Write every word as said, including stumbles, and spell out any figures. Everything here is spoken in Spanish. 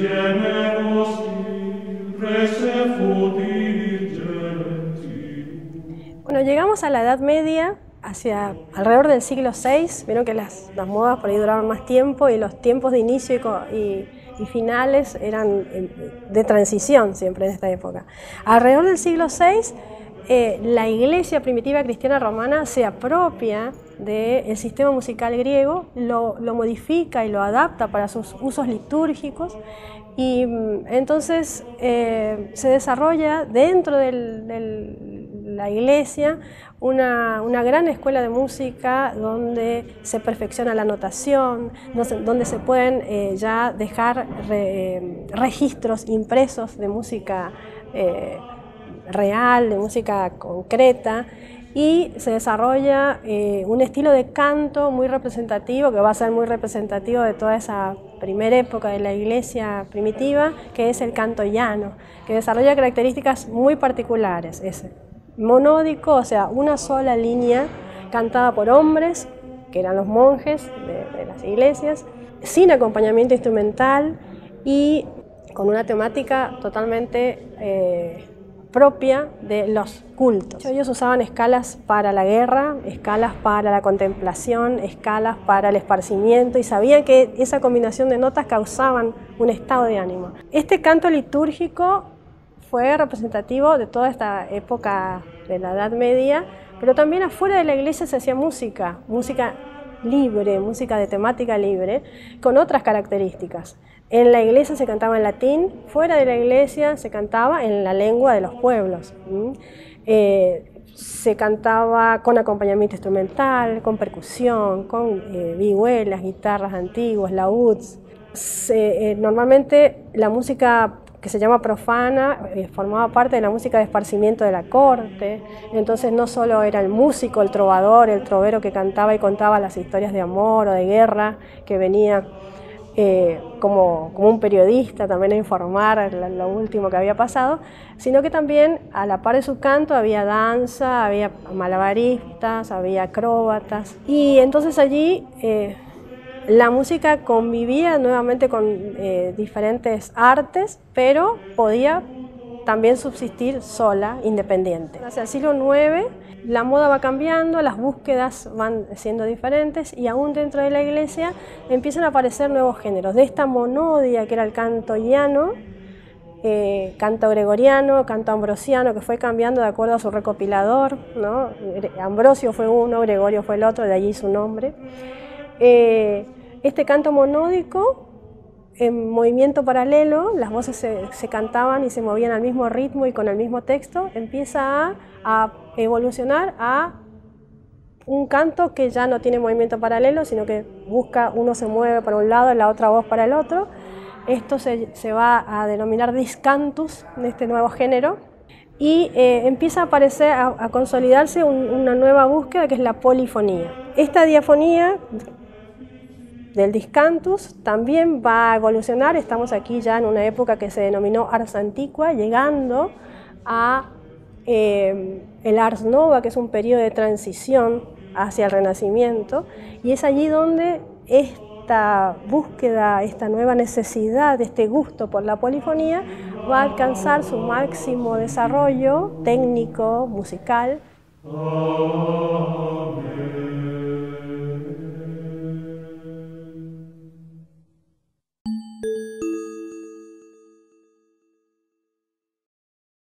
Bueno, llegamos a la Edad Media, hacia alrededor del siglo seis. Vieron que las, las modas por ahí duraban más tiempo y los tiempos de inicio y, y, y finales eran de transición siempre en esta época. Alrededor del siglo seis, eh, la iglesia primitiva cristiana romana se apropia del sistema musical griego, lo, lo modifica y lo adapta para sus usos litúrgicos. Y entonces eh, se desarrolla dentro de la iglesia una, una gran escuela de música donde se perfecciona la notación, donde se pueden eh, ya dejar re, registros impresos de música eh, real, de música concreta, y se desarrolla eh, un estilo de canto muy representativo, que va a ser muy representativo de toda esa primera época de la iglesia primitiva, que es el canto llano, que desarrolla características muy particulares. Es monódico, o sea, una sola línea cantada por hombres, que eran los monjes de, de las iglesias, sin acompañamiento instrumental y con una temática totalmente eh, propia de los cultos. Ellos usaban escalas para la guerra, escalas para la contemplación, escalas para el esparcimiento, y sabían que esa combinación de notas causaban un estado de ánimo. Este canto litúrgico fue representativo de toda esta época de la Edad Media, pero también afuera de la iglesia se hacía música, música libre, música de temática libre, con otras características. En la iglesia se cantaba en latín, fuera de la iglesia se cantaba en la lengua de los pueblos. ¿Mm? Eh, se cantaba con acompañamiento instrumental, con percusión, con eh, vihuelas, guitarras antiguas, laúds. Se, eh, normalmente la música que se llama profana eh, formaba parte de la música de esparcimiento de la corte. Entonces no solo era el músico, el trovador, el trovero que cantaba y contaba las historias de amor o de guerra, que venía Eh, como, como un periodista también a informar lo, lo último que había pasado, sino que también a la par de su canto había danza, había malabaristas, había acróbatas, y entonces allí eh, la música convivía nuevamente con eh, diferentes artes, pero podía también subsistir sola, independiente. Hacia el siglo nueve la moda va cambiando, las búsquedas van siendo diferentes, y aún dentro de la iglesia empiezan a aparecer nuevos géneros. De esta monodia que era el canto llano, eh, canto gregoriano, canto ambrosiano, que fue cambiando de acuerdo a su recopilador, ¿no? Ambrosio fue uno, Gregorio fue el otro, de allí su nombre. Eh, este canto monódico, en movimiento paralelo, las voces se, se cantaban y se movían al mismo ritmo y con el mismo texto, empieza a, a evolucionar a un canto que ya no tiene movimiento paralelo, sino que busca, uno se mueve para un lado y la otra voz para el otro. Esto se, se va a denominar discantus, de este nuevo género, y eh, empieza a aparecer, a, a consolidarse un, una nueva búsqueda, que es la polifonía. Esta diafonía del discantus también va a evolucionar. Estamos aquí ya en una época que se denominó Ars Antiqua, llegando a eh, el Ars Nova, que es un periodo de transición hacia el Renacimiento, y es allí donde esta búsqueda, esta nueva necesidad, este gusto por la polifonía va a alcanzar su máximo desarrollo técnico, musical. Amén.